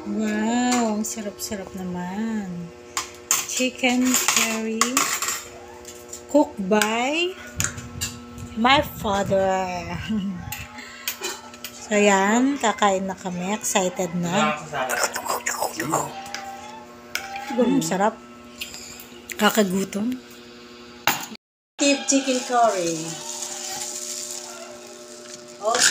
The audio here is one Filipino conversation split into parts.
Wow, ang sarap-sarap naman. Chicken curry cooked by my father. So yan, kakain na kami. Excited na. Sarap. Kakagutom. Chicken curry. Oops.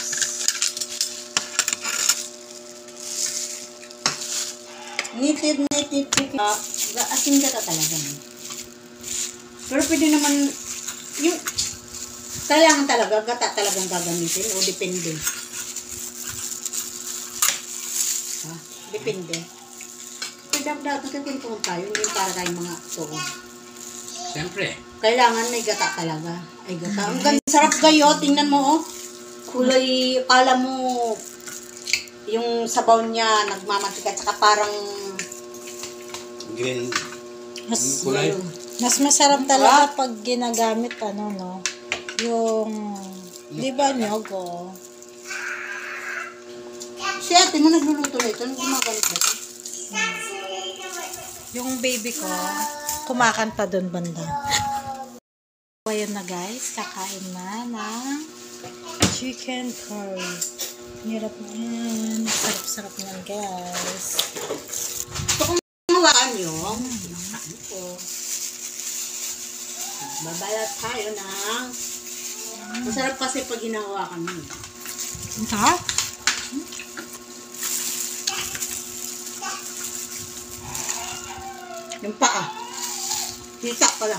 Native chicken. Asin ka talaga. Pero pwede naman, yung, kailangan talaga, gata talagang gagamitin o depende. Ha? Depende. Pwede dapat kung tayo, hindi para tayong mga tuon. Siyempre. Kailangan may gata talaga. Ay, gata. Ang ganda. Sarap kayo. Tingnan mo, oh. Kulay, kala mo, yung sabaw niya, nagmamantika, tsaka parang, Green. Mas, Kulay. mas masarap talaga pag ginagamit, no? Yung, di ba, nyogo? si ate mo nagluluto nito, ano gumagamit ba ito? Yung baby ko, kumakanta doon banda. So, ayan na guys, kakain na ng chicken curry. Hirap na yan. Sarap-sarap na yan, guys. Hawakan nyo. Ito. Babalat tayo ng, masarap kasi pag hinahawakan mo. Ang sarap. Yung paa. Hita pala.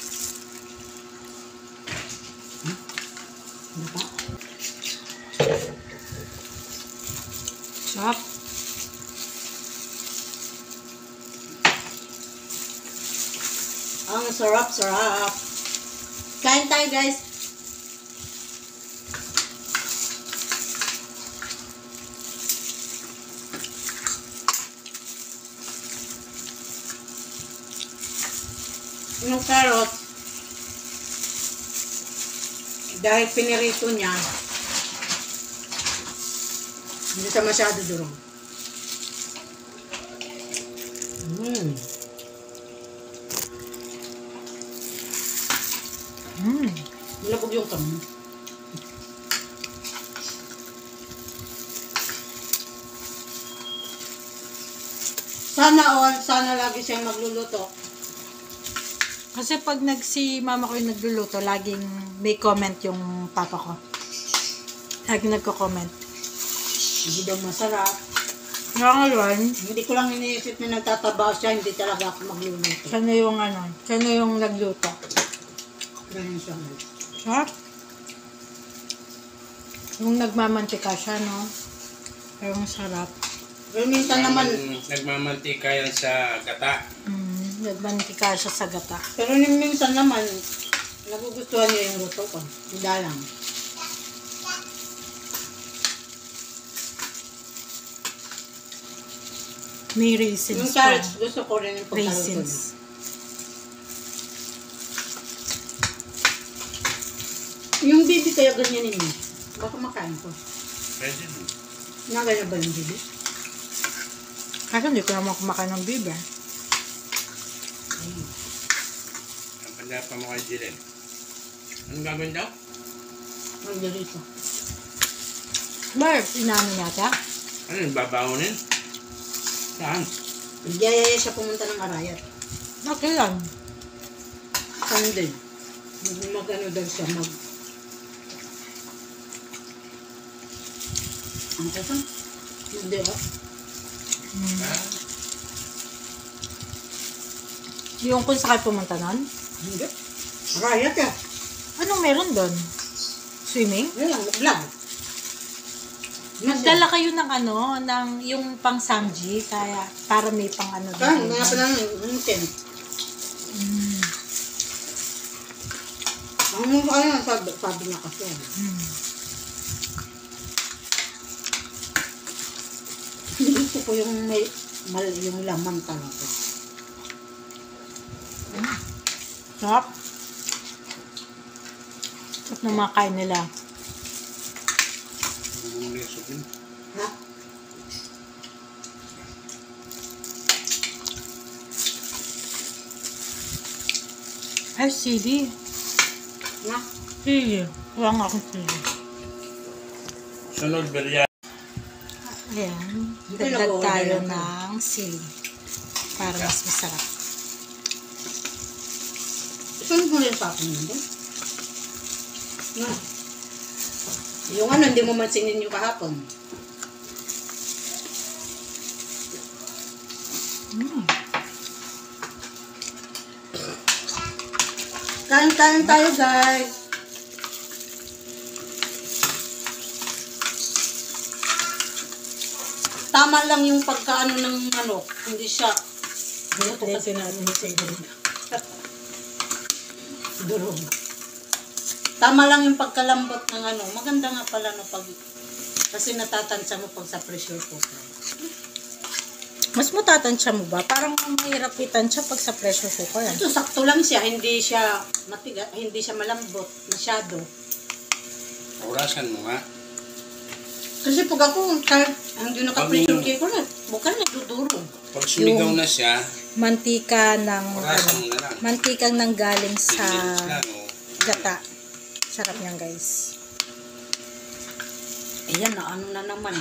Ano ba? Sarap. Ang sarap-sarap. Kain tayo, guys. Yung carrot, dahil pinirito niya, hindi siya masyado durong. Malabog yung kami. Sana lagi siyang magluluto. Kasi pag si mama ko yung nagluluto, laging may comment yung papa ko. Laging nagko-comment. Hindi daw masarap. Ngayon, Hindi ko lang iniisip na nagtatabaw siya, hindi talaga ako magluluto. siya na yung nagluto. Ganun siya. Sarap. Yung nagmamantika siya, no? Pero ang sarap. Pero minsan naman, Nagmamantika yan sa gata. Nagmantika siya sa gata. pero minsan naman, nagugustuhan niya yung luto ko. Hindi lang. May raisins Yung pa. carrots, gusto ko rin yung pagkaluto niya. Raisins. Yung bibi kaya ganyanin niya. Baka makain ko. Pwede mo. Naganyan ba yung bibi? Kasi hindi ko naman kumakain ng bibe. Ang pandapa mo kay Jiren. Anong gagawin daw? Ang ganito. Barb, inaano natin? Ano yung babawunin? Saan? Nagyayaya siya pumunta ng Arayat. Okay lang. Sunday. Mag-ano daw siya, Ang kasang? Hindi ba? Ha? Yung kung sakay pumunta nun? Hindi. Arayat eh. Anong meron doon? Swimming? Ayan, vlog. Magdala kayo ng yung pang samji, kaya para may pang ano Saan? doon. Mga pa lang yung tent. Ang sabi niya kasi. Gusto ko yung yung laman talaga. Sarap. Sarap na mga kain nila. Bumuli sa bin. Ha? Ay, sili. Na? Sili. Wala nga akong sili. Sunod, biryani. Ayan. Hindi Dagdag nag-order tayo ako. ng sili. Para mas masarap. Sunod mo rin pa ako nito. Na. Yung ano, hindi mo mansinin yung kahapon. Kain-kain tayo, guys. Tama lang yung pagkaano ng manok. Hindi siya buto kasi natin sa durog. Tama lang yung pagkalambot ng ano. Maganda nga pala no pag kasi natatansya mo pag sa pressure cooker. Mas matatansya mo ba? Parang mahirap itansya pag sa pressure cooker. Ito sakto lang siya, hindi siya matigas, hindi siya malambot masyado. Orasan mo nga. Kasi pag ako kahit hindi naka-pressure cooker, bukan nagdudurog. Pag sumigaw na siya, Mantika ng orasan mo na lang. mantikang nanggaling sa 10 minutes lang, oh. gata. Sarap niyan, guys. Ayan na, ano na naman.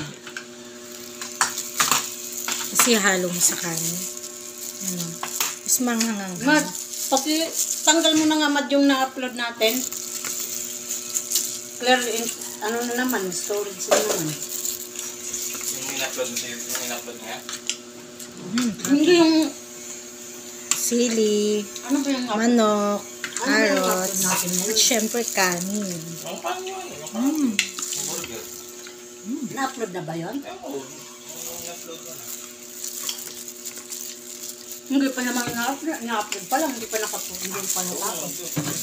Kasi halo mo sa kanin. Ano. Mas manghangang. Mad, pati tanggal mo na nga Mad yung na-upload natin. Clear, ano na naman, storage na naman. Yung in-upload niya. Hindi yung, Sili, ano ba yung upload? manok, Ano ba yung upload carrots, natin at ngayon? syempre kanin. Ang paano yun? Burger. Na-upload na ba yun? Oo. In-upload mo na. Hindi pa naman na-upload pa lang, hindi pa hindi pa natapos.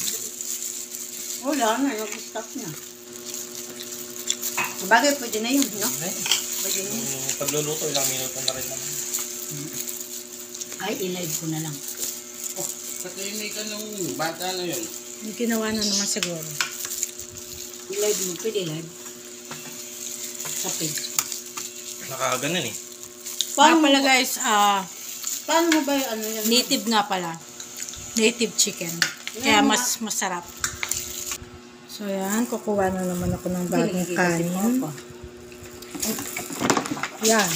Wala na, nag-stop na. Sabagay, pwede na yun, no? Pwede na yun. Yung pagluluto, ilang minuto na rin naman. Ay, i-live ko na lang. Oh, katahimik ka nung bata na yun. Yung ginawa na naman siguro. I-live mo, pwede live. Sa page ko. Nakakaganan eh. Paano pala guys, Paano mo ba yung ano yan? native nga pala. Native chicken. Kaya mas masarap. So yan, kukuha na naman ako ng bagong kanin. Yan.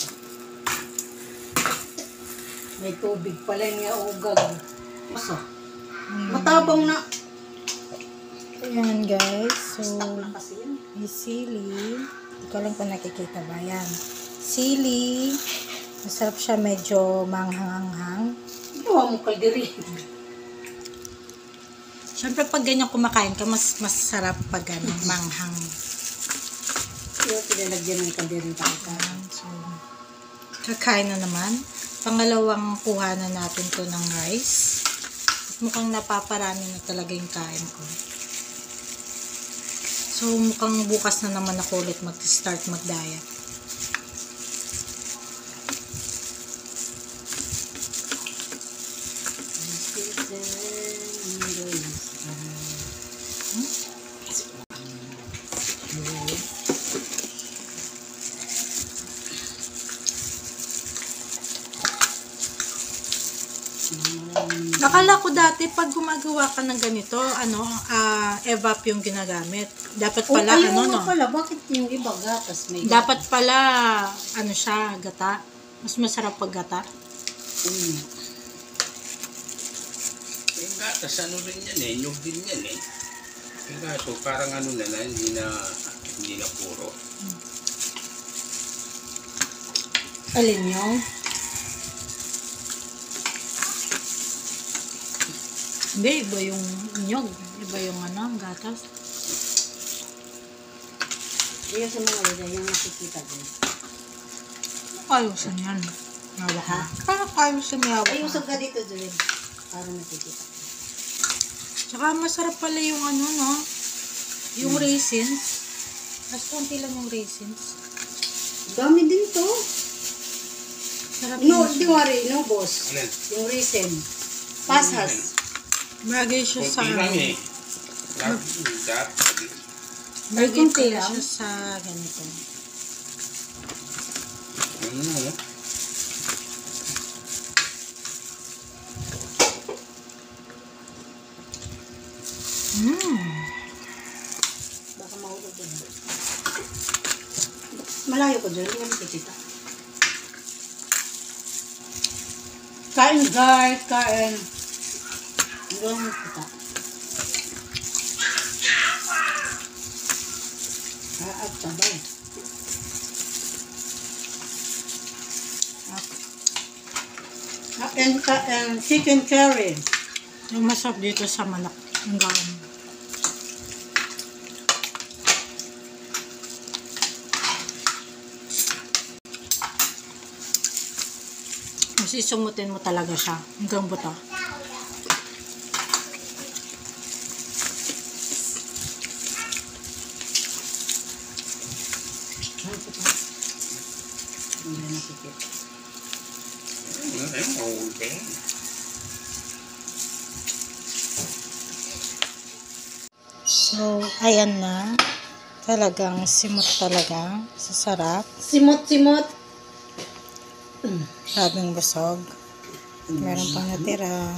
May tubig pala yung ugag. Maso. Matabang na. Ayan guys. So, Na kasi yun. may sili. Hindi ko lang kung nakikita ba. Yan. Sili. Masarap siya, medyo manghanghang. Gawa mo kaldiri. Siyempre pag ganyan kumakain ka, mas masarap pag ano, manghang. Yung pinalagyan ng kaldiri tayo. Ayan, so, kakain na naman. Pangalawang kuha na natin to ng rice. At mukhang napaparami na talaga yung kain ko. So, mukhang bukas na naman ako ulit mag-start mag-diet. Akala ko dati pag gumagawa ka ng ganito, evap yung ginagamit. Dapat pala, pala, bakit yung iba gatas may Dapat pala, siya, gata. Mas masarap pag gata. Yung gatas, ano rin yan eh. Nyug din yan eh. Yung gato, parang ano na na, hindi na puro. Alin yung? Hindi, iba yung nyog. Iba yung gatas. Yung sa mga lagay, yung nakikita din. Ayusan yan. Hawak ha? Parang ayusan may hawak. Ayusog ka dito, Julie. Para nakikita. Tsaka masarap pala yung yung raisins. Mas konti lang yung raisins. Dami din to. Sarap No, yun. di worry, no boss. Alin? Yung reason. Pasas. Bagay siya sa... Kunti lang eh. Bagay konti pala lang. siya sa ganito. Ano? Malayo ko dyan. Hindi naman kita. Kain guys, kain. Hindi naman kita. At sabay. Kain chicken curry. Yung masarap dito sa manok. Ang gawin. Masisumutin mo talaga siya. Hanggang buto. Hindi na nakikita. Okay. So, ayan na. Talagang simot talaga. Sasarap. Simot-simot. Grabing busog. Meron pang natira.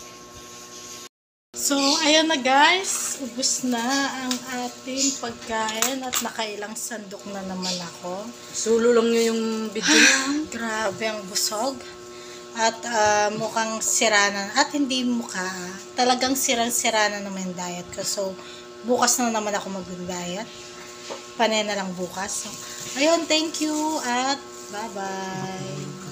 So, ayan na guys. Ubus na ang ating pagkain at nakailang sandok na naman ako. Sulo lang nyo yung video niya. Grabe ang busog. At mukhang sira na. At hindi mukha. Talagang sirang-sira na naman yung diet ko. So, bukas na naman ako mag-diet. Panay na lang bukas. So, ayun, thank you at bye-bye.